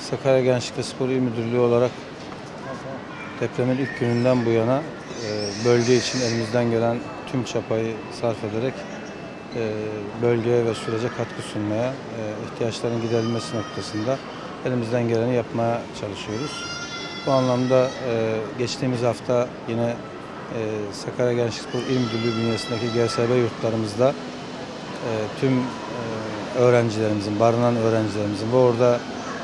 Sakarya Gençlik ve Spor İl Müdürlüğü olarak depremin ilk gününden bu yana bölge için elimizden gelen tüm çabayı sarf ederek bölgeye ve sürece katkı sunmaya, ihtiyaçların giderilmesi noktasında elimizden geleni yapmaya çalışıyoruz. Bu anlamda geçtiğimiz hafta yine Sakarya Gençlik Spor İl Müdürlüğü bünyesindeki GSB yurtlarımızda tüm öğrencilerimizin, barınan öğrencilerimizin ve orada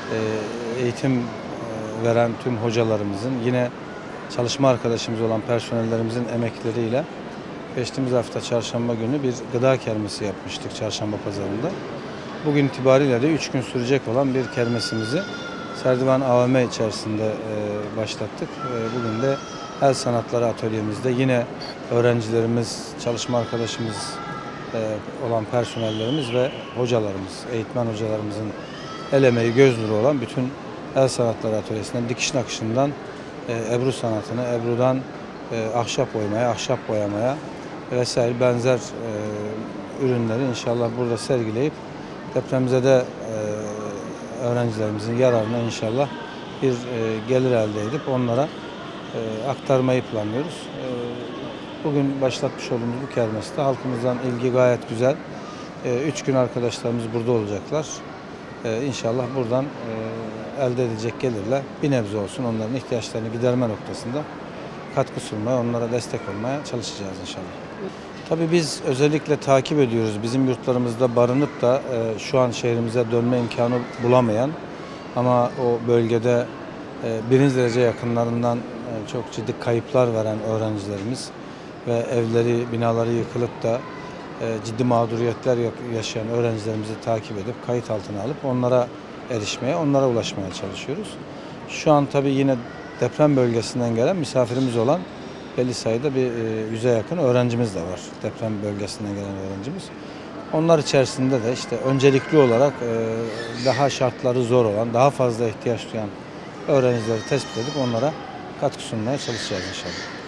eğitim veren tüm hocalarımızın, yine çalışma arkadaşımız olan personellerimizin emekleriyle geçtiğimiz hafta çarşamba günü bir gıda kermesi yapmıştık çarşamba pazarında. Bugün itibariyle de 3 gün sürecek olan bir kermesimizi Serdivan AVM içerisinde başlattık. Bugün de el sanatları atölyemizde yine öğrencilerimiz, çalışma arkadaşımız olan personellerimiz ve hocalarımız, eğitmen hocalarımızın el emeği, göz nuru olan bütün el sanatları atölyesinden, dikiş nakışından ebru sanatına, ebrudan ahşap oymaya, ahşap boyamaya vesaire benzer ürünleri inşallah burada sergileyip depremzede öğrencilerimizin yararına inşallah bir gelir elde edip onlara aktarmayı planlıyoruz. Bugün başlatmış olduğumuz bu kermeste halkımızdan ilgi gayet güzel. 3 gün arkadaşlarımız burada olacaklar. İnşallah buradan elde edilecek gelirle bir nebze olsun onların ihtiyaçlarını giderme noktasında katkı sunmaya, onlara destek olmaya çalışacağız inşallah. Tabii biz özellikle takip ediyoruz. Bizim yurtlarımızda barınıp da şu an şehrimize dönme imkanı bulamayan ama o bölgede birinci derece yakınlarından çok ciddi kayıplar veren öğrencilerimiz ve evleri, binaları yıkılıp da ciddi mağduriyetler yaşayan öğrencilerimizi takip edip kayıt altına alıp onlara erişmeye, onlara ulaşmaya çalışıyoruz. Şu an tabii yine deprem bölgesinden gelen misafirimiz olan belli sayıda bir 100'e yakın öğrencimiz de var. Deprem bölgesinden gelen öğrencimiz. Onlar içerisinde de işte öncelikli olarak daha şartları zor olan, daha fazla ihtiyaç duyan öğrencileri tespit edip onlara katkı sunmaya çalışacağız inşallah.